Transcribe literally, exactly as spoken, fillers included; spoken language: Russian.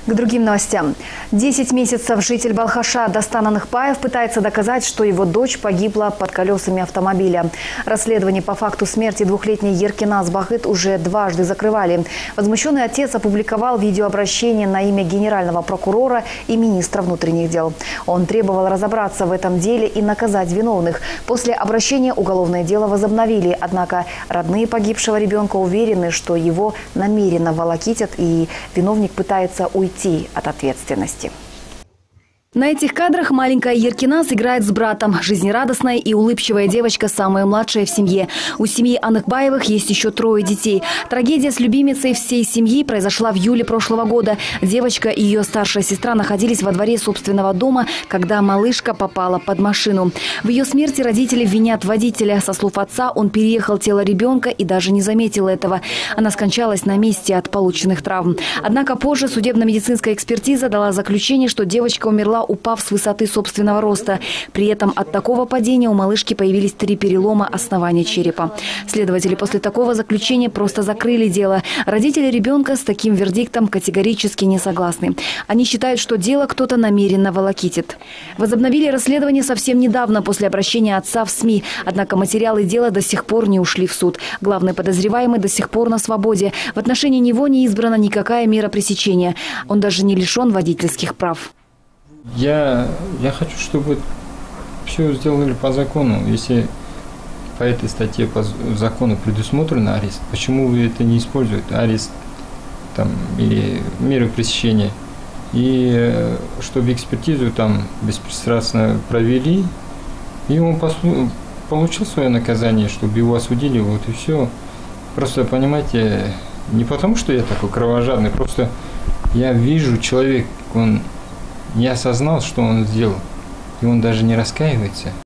К другим новостям. Десять месяцев житель Балхаша Дастан Аныкбаев пытается доказать, что его дочь погибла под колесами автомобиля. Расследование по факту смерти двухлетней Еркиназ Бахыт уже дважды закрывали. Возмущенный отец опубликовал видеообращение на имя генерального прокурора и министра внутренних дел. Он требовал разобраться в этом деле и наказать виновных. После обращения уголовное дело возобновили. Однако родные погибшего ребенка уверены, что его намеренно волокитят и виновник пытается уйти от ответственности. На этих кадрах маленькая Еркиназ играет с братом. Жизнерадостная и улыбчивая девочка, самая младшая в семье. У семьи Аныкбаевых есть еще трое детей. Трагедия с любимицей всей семьи произошла в июле прошлого года. Девочка и ее старшая сестра находились во дворе собственного дома, когда малышка попала под машину. В ее смерти родители винят водителя. Со слов отца, он переехал тело ребенка и даже не заметил этого. Она скончалась на месте от полученных травм. Однако позже судебно-медицинская экспертиза дала заключение, что девочка умерла, упав с высоты собственного роста. При этом от такого падения у малышки появились три перелома основания черепа. Следователи после такого заключения просто закрыли дело. Родители ребенка с таким вердиктом категорически не согласны. Они считают, что дело кто-то намеренно волокитит. Возобновили расследование совсем недавно после обращения отца в СМИ. Однако материалы дела до сих пор не ушли в суд. Главный подозреваемый до сих пор на свободе. В отношении него не избрана никакая мера пресечения. Он даже не лишен водительских прав. Я, я хочу, чтобы все сделали по закону. Если по этой статье по закону предусмотрен арест, почему вы это не используете? Арест там, или меры пресечения. И чтобы экспертизу там беспристрастно провели, и он послу, получил свое наказание, чтобы его осудили, вот и все. Просто, понимаете, не потому, что я такой кровожадный, просто я вижу, человек, он не осознал, что он сделал, и он даже не раскаивается.